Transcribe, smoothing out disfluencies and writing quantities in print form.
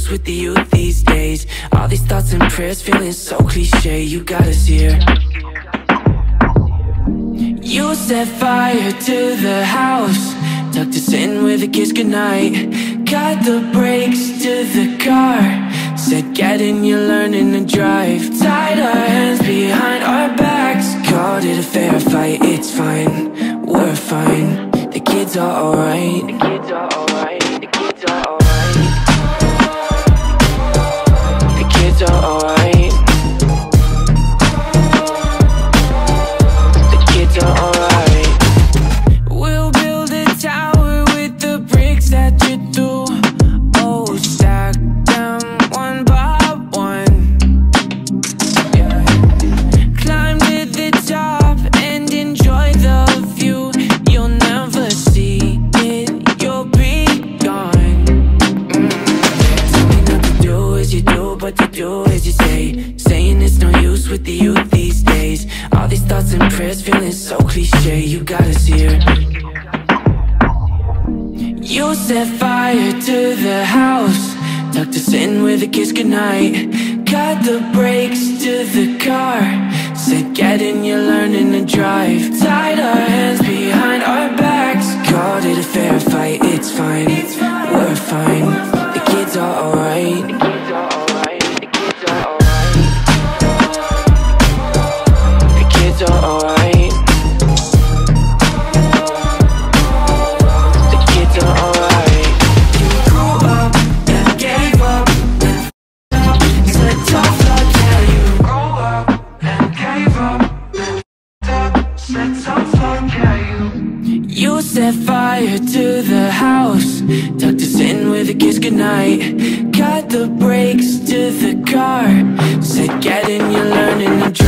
use with the youth these days. All these thoughts and prayers feeling so cliche. You got us here. You set fire to the house, tucked us in with a kiss goodnight. Cut the brakes to the car, said get in, you're learning to drive. Tied our hands behind our backs, called it a fair fight. It's fine, we're fine. The kids are alright. The kids are alright. The kids are alright. The kids are alright. The kids are alright. We'll build a tower with the bricks that you threw. Oh, stack them one by one. Yeah. Climb to the top and enjoy the view. You'll never see it, you'll be gone. Tell me not to do as you do, but to do as you say. Saying it's no use with the youth these days. All these thoughts and prayers feeling so cliche. You got us here. You set fire to the house, tucked us in with a kiss goodnight. Cut the brakes to the car, said get in, you're learning to drive. Tied our hands behind our backs, called it a fair fight. It's fine, we're fine. The kids are alright. The kids are alright. The kids are alright. The kids are alright. The kids are alright. You grew up and gave up and said tough luck. Yeah, you grew up and gave up and said tough luck. Yeah, you set fire to the house, tucked us in with a kiss goodnight. Cut the brakes to the car, said get in, you're learning to drive.